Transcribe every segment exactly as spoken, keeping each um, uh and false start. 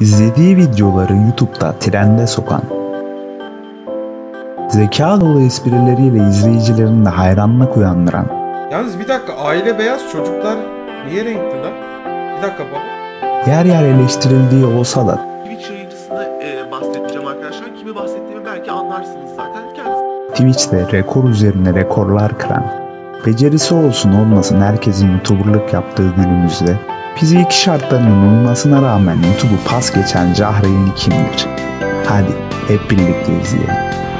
İzlediği videoları YouTube'da trende sokan, zeka dolu esprileriyle izleyicilerinde hayranlık uyandıran, Yalnız bir dakika, aile beyaz, çocuklar niye renkli lan? Bir dakika baba. yer yer eleştirildiği olsa da Twitch yayıncısını e, bahsedeceğim arkadaşlar. Kimi bahsettiğimi belki anlarsınız zaten. Kendisi... Twitch'te rekor üzerine rekorlar kıran, becerisi olsun olmasın herkesin YouTuber'lık yaptığı günümüzde fiziki şartlarının uymasına rağmen YouTube'u pas geçen Cahreyn kimdir? Hadi hep birlikte izleyelim.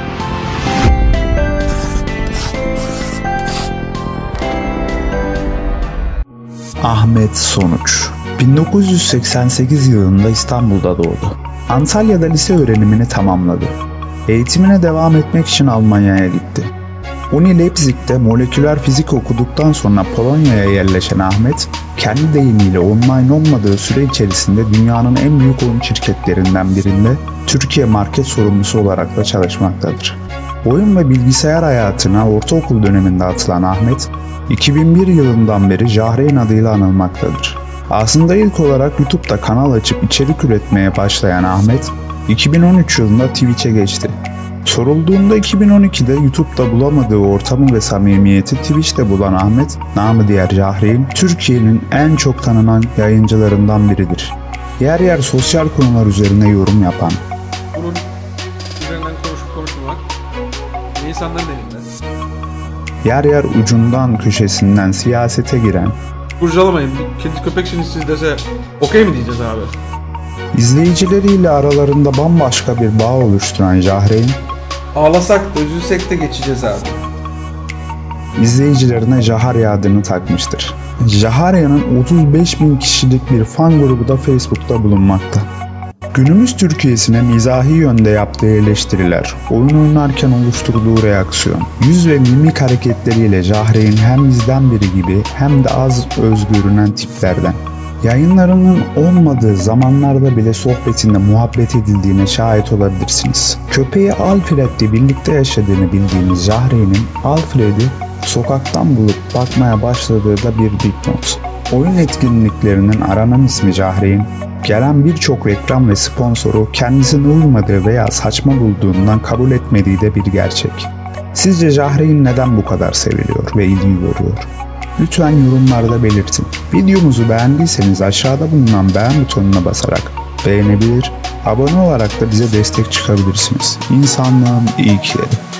Ahmet Sonuç bin dokuz yüz seksen sekiz yılında İstanbul'da doğdu. Antalya'da lise öğrenimini tamamladı. Eğitimine devam etmek için Almanya'ya gitti. Uni Leipzig'te moleküler fizik okuduktan sonra Polonya'ya yerleşen Ahmet, kendi deyimiyle online olmadığı süre içerisinde dünyanın en büyük oyun şirketlerinden birinde Türkiye market sorumlusu olarak da çalışmaktadır. Oyun ve bilgisayar hayatına ortaokul döneminde atılan Ahmet, iki bin bir yılından beri Cahreyn adıyla anılmaktadır. Aslında ilk olarak YouTube'da kanal açıp içerik üretmeye başlayan Ahmet, iki bin on üç yılında Twitch'e geçti. Sorulduğunda iki bin on ikide YouTube'da bulamadığı ortamı ve samimiyeti Twitch'te bulan Ahmet, namı diğer Cahreyn, Türkiye'nin en çok tanınan yayıncılarından biridir. Yer yer sosyal konular üzerine yorum yapan, Bunun üzerinden konuşup konuşmamak insanların elinde. yer yer ucundan köşesinden siyasete giren, Kurcalamayın, bir kedi köpek şimdi siz dese okey mi diyeceğiz abi? izleyicileriyle aralarında bambaşka bir bağ oluşturan Cahreyn, Ağlasak da üzülsek de geçeceğiz abi. izleyicilerine Jaharya adını takmıştır. Jaharya'nın otuz beş bin kişilik bir fan grubu da Facebook'ta bulunmakta. Günümüz Türkiye'sine mizahi yönde yaptığı eleştiriler, oyun oynarken oluşturduğu reaksiyon, yüz ve mimik hareketleriyle Cahreyn hem bizden biri gibi hem de az öz görünen tiplerden. Yayınlarının olmadığı zamanlarda bile sohbetinde muhabbet edildiğine şahit olabilirsiniz. Köpeği Alfred'le birlikte yaşadığını bildiğimiz Cahreyn'in Alfred'i sokaktan bulup bakmaya başladığı da bir dipnot. Oyun etkinliklerinin aranan ismi Cahreyn, gelen birçok reklam ve sponsoru kendisine uymadığı veya saçma bulduğundan kabul etmediği de bir gerçek. Sizce Cahreyn neden bu kadar seviliyor ve ilgi görüyor? Lütfen yorumlarda belirtin. Videomuzu beğendiyseniz aşağıda bulunan beğen butonuna basarak beğenebilir, abone olarak da bize destek çıkabilirsiniz. İnsanlığın ilkleri.